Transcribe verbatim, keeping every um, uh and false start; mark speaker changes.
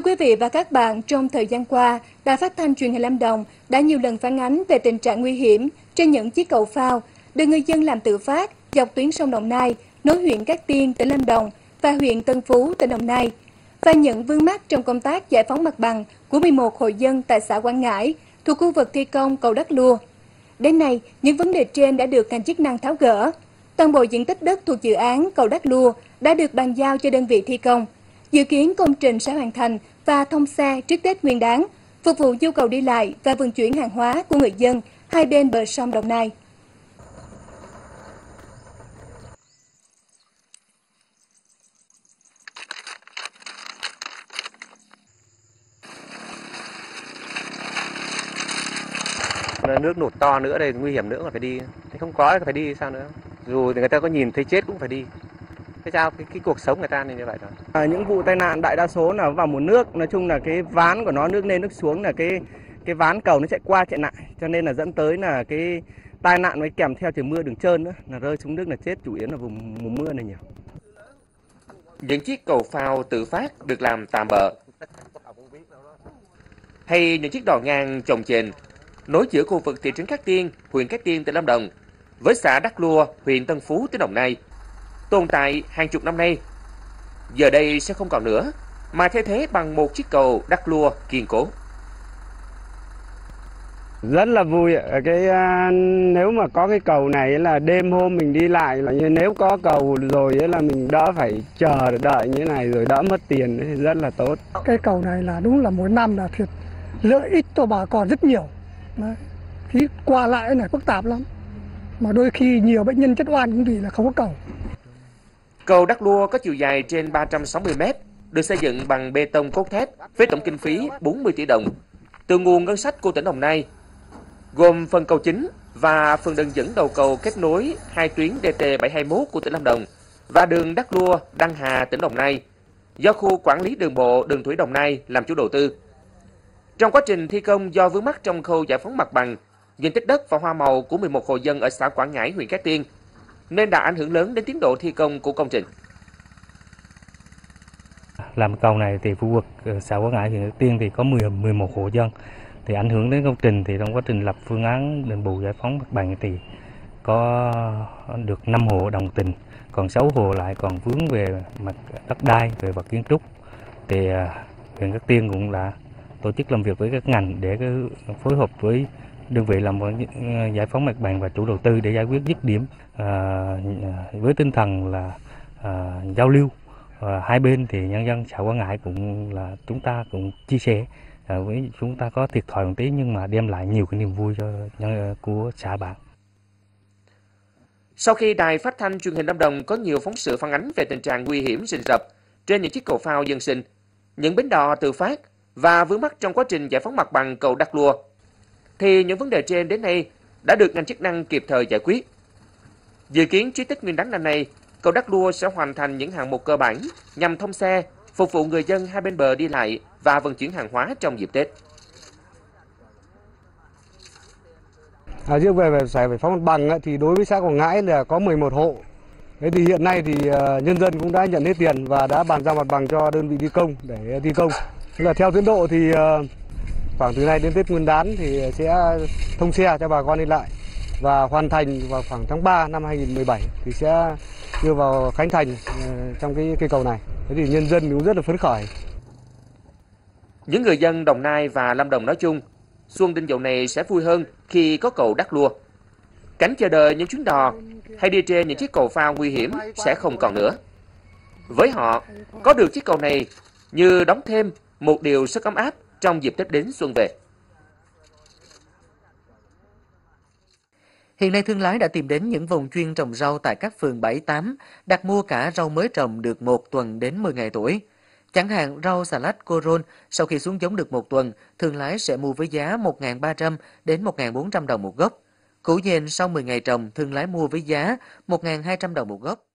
Speaker 1: Thưa quý vị và các bạn, trong thời gian qua, Đài Phát thanh Truyền hình Lâm Đồng đã nhiều lần phản ánh về tình trạng nguy hiểm trên những chiếc cầu phao được người dân làm tự phát dọc tuyến sông Đồng Nai, nối huyện Cát Tiên, tỉnh Lâm Đồng và huyện Tân Phú, tỉnh Đồng Nai, và những vướng mắc trong công tác giải phóng mặt bằng của mười một hộ dân tại xã Quảng Ngãi thuộc khu vực thi công cầu Đắc Lua. Đến nay, những vấn đề trên đã được ngành chức năng tháo gỡ. Toàn bộ diện tích đất thuộc dự án cầu Đắc Lua đã được bàn giao cho đơn vị thi công. Dự kiến công trình sẽ hoàn thành và thông xe trước Tết Nguyên đán, phục vụ nhu cầu đi lại và vận chuyển hàng hóa của người dân hai bên bờ sông Đồng Nai.
Speaker 2: Nước nụt to nữa đây, nguy hiểm nữa mà phải đi. Thế không có phải đi sao nữa? Dù người ta có nhìn thấy chết cũng phải đi. Thế sao cái, cái cuộc sống người ta như vậy rồi?
Speaker 3: À, những vụ tai nạn đại đa số là vào mùa nước, nói chung là cái ván của nó nước lên nước xuống là cái cái ván cầu nó chạy qua chạy lại, cho nên là dẫn tới là cái tai nạn nó kèm theo trời mưa đường trơn nữa, là rơi xuống nước là chết, chủ yếu là vùng mùa mưa này nhiều.
Speaker 2: Những chiếc cầu phao tự phát được làm tạm bợ, hay những chiếc đò ngang chồng chềnh nối giữa khu vực thị trấn Cát Tiên, huyện Cát Tiên, tỉnh Lâm Đồng với xã Đắc Lua, huyện Tân Phú, tỉnh Đồng Nai, tồn tại hàng chục năm nay, giờ đây sẽ không còn nữa, mà thay thế bằng một chiếc cầu Đắc Lua kiên cố.
Speaker 4: Rất là vui ạ. Cái nếu mà có cái cầu này là đêm hôm mình đi lại, là như nếu có cầu rồi là mình đỡ phải chờ đợi như này rồi đỡ mất tiền, thì rất là tốt.
Speaker 5: Cái cầu này là đúng là mỗi năm là thiệt lợi ích cho bà con rất nhiều. Đấy. Khi qua lại này phức tạp lắm, mà đôi khi nhiều bệnh nhân chất oan cũng vì là không có cầu.
Speaker 2: Cầu Đắc Lua có chiều dài trên ba trăm sáu mươi mét, được xây dựng bằng bê tông cốt thép với tổng kinh phí bốn mươi tỷ đồng từ nguồn ngân sách của tỉnh Đồng Nai, gồm phần cầu chính và phần đường dẫn đầu cầu kết nối hai tuyến D T bảy hai mốt của tỉnh Lâm Đồng và đường Đắc Lua, Đăng Hà, tỉnh Đồng Nai, do khu quản lý đường bộ đường thủy Đồng Nai làm chủ đầu tư. Trong quá trình thi công do vướng mắc trong khâu giải phóng mặt bằng, diện tích đất và hoa màu của mười một hộ dân ở xã Quảng Ngãi, huyện Cát Tiên, nên đã ảnh hưởng lớn đến tiến độ thi công của công trình.
Speaker 6: Làm cầu này thì khu vực xã Quảng Ngãi, huyện Cát Tiên thì có mười, mười một hộ dân. Thì ảnh hưởng đến công trình thì trong quá trình lập phương án đền bù giải phóng mặt bằng thì có được năm hộ đồng tình, còn sáu hộ lại còn vướng về mặt đất đai, về vật kiến trúc. Thì huyện Cát Tiên cũng đã tổ chức làm việc với các ngành để phối hợp với đơn vị làm giải phóng mặt bằng và chủ đầu tư để giải quyết dứt điểm, à, với tinh thần là à, giao lưu. À, hai bên thì nhân dân xã Quảng Ngãi cũng là chúng ta cũng chia sẻ, à, với chúng ta có thiệt thòi một tí nhưng mà đem lại nhiều cái niềm vui cho nhân của xã bạn.
Speaker 2: Sau khi Đài Phát thanh Truyền hình Lâm Đồng có nhiều phóng sự phản ánh về tình trạng nguy hiểm rình rập trên những chiếc cầu phao dân sinh, những bến đò tự phát và vướng mắc trong quá trình giải phóng mặt bằng cầu Đắc Lua, thì những vấn đề trên đến nay đã được ngành chức năng kịp thời giải quyết. Dự kiến trước Tết Nguyên đán năm nay, cầu Đắc Lua sẽ hoàn thành những hạng mục cơ bản nhằm thông xe, phục vụ người dân hai bên bờ đi lại và vận chuyển hàng hóa trong dịp Tết.
Speaker 4: À, riêng về về giải phóng mặt bằng thì đối với xã Quảng Ngãi là có mười một hộ. Thế thì hiện nay thì uh, nhân dân cũng đã nhận hết tiền và đã bàn giao mặt bằng cho đơn vị thi công để thi công. Tức là theo tiến độ thì uh, khoảng từ nay đến Tết Nguyên đán thì sẽ thông xe cho bà con đi lại và hoàn thành vào khoảng tháng ba năm hai nghìn không trăm mười bảy thì sẽ đưa vào khánh thành uh, trong cái cây cầu này. Thế thì nhân dân cũng rất là phấn khởi.
Speaker 2: Những người dân Đồng Nai và Lâm Đồng nói chung, xuân Đinh Dậu này sẽ vui hơn khi có cầu Đắc Lua. Cảnh chờ đợi những chuyến đò hay đi trên những chiếc cầu phao nguy hiểm sẽ không còn nữa. Với họ, có được chiếc cầu này như đóng thêm một điều rất ấm áp trong dịp Tết đến xuân về.
Speaker 7: Hiện nay thương lái đã tìm đến những vùng chuyên trồng rau tại các phường bảy, tám, đặt mua cả rau mới trồng được một tuần đến mười ngày tuổi. Chẳng hạn rau xà lách coron sau khi xuống giống được một tuần, thương lái sẽ mua với giá một nghìn ba trăm đến một nghìn bốn trăm đồng một gốc. Củ dền sau mười ngày trồng, thương lái mua với giá một nghìn hai trăm đồng một gốc.